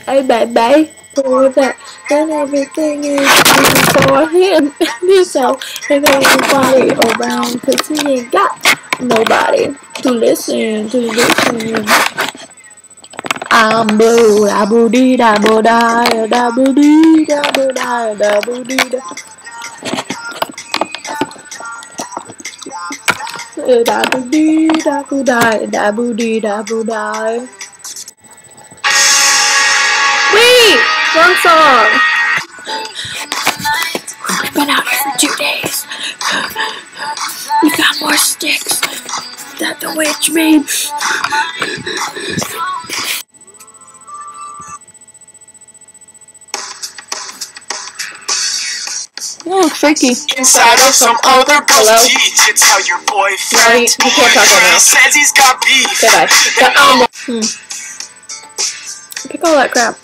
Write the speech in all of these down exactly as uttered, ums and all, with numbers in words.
Hey, baby, for that, and everything is for him. So, and everybody around, cause he ain't got nobody to listen, to listen. I'm blue, da boo dee da boo da, da boo dee da boo da, da boo dee da. Da boo dee da boo da, da boo dee da boo da. Wait! Wrong song! We've been out here for two days. We got more sticks that the witch made. Oh, tricky. Inside of some other girl's teeth, you tell your boyfriend. No, he, he can't talk right now. He says he's got beef. Goodbye. But, um, hmm. Pick all that crap.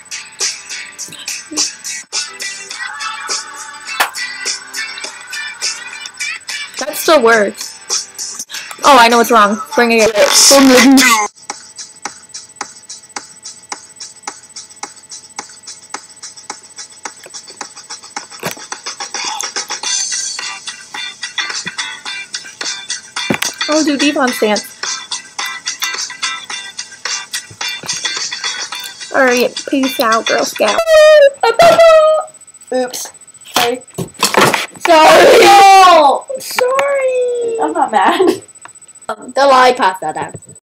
That still works. Oh, I know what's wrong. Bring it again. Oh, do Devon's dance. Alright, peace out, Girl Scout. Oops. Sorry. Sorry! No! Sorry! I'm not mad. Um, the lie passed that down.